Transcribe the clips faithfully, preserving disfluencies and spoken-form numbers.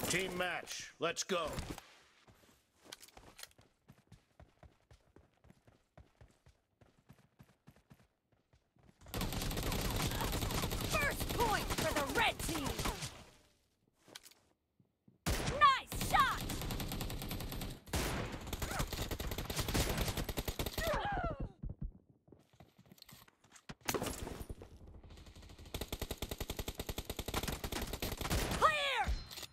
Team match, let's go. First point for the red team! Nice shot! Clear!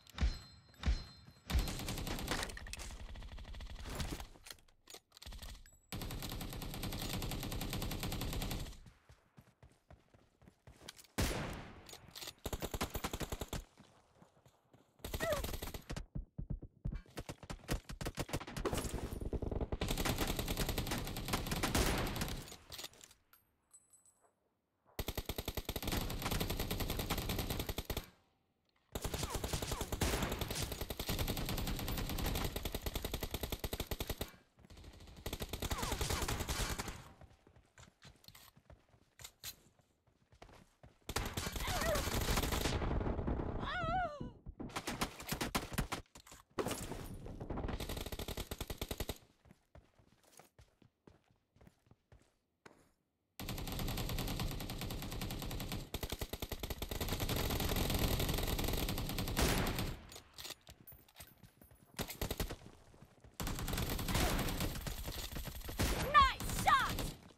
Nice shot!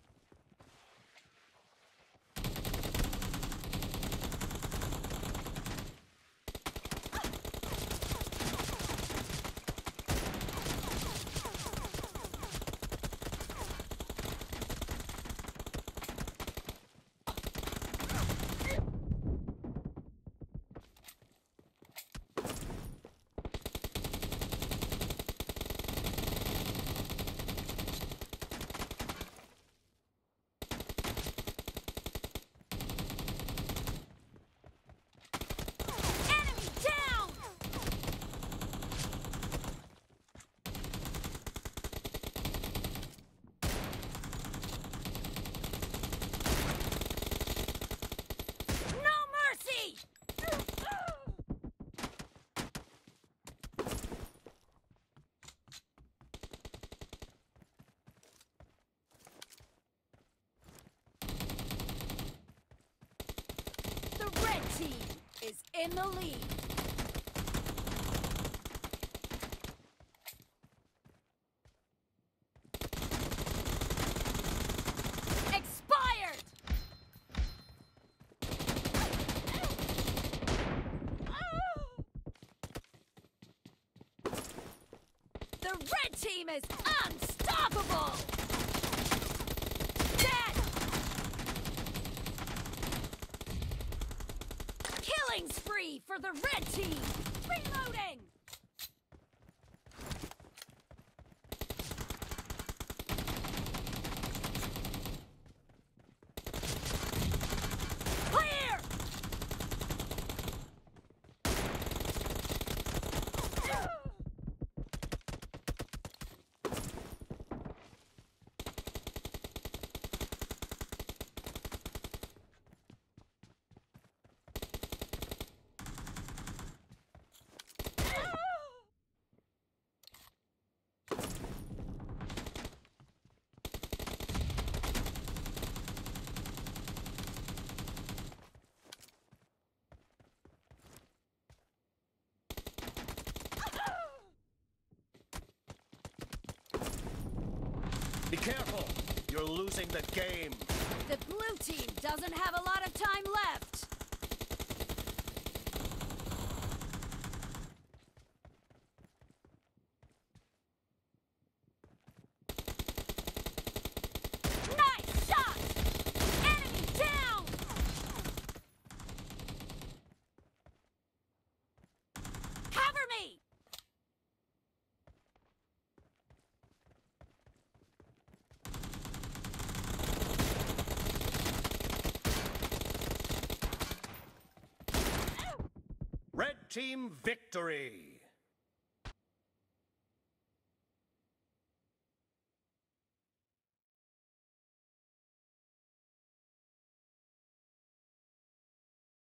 Enemy down! No mercy! The red team is in the lead. Expired! The red team is unstoppable! Dead! Killing spree for the red team! Reloading! Clear! Be careful, you're losing the game. The blue team doesn't have a lot of time left. Nice shot! Enemy down! Cover me! Red team victory.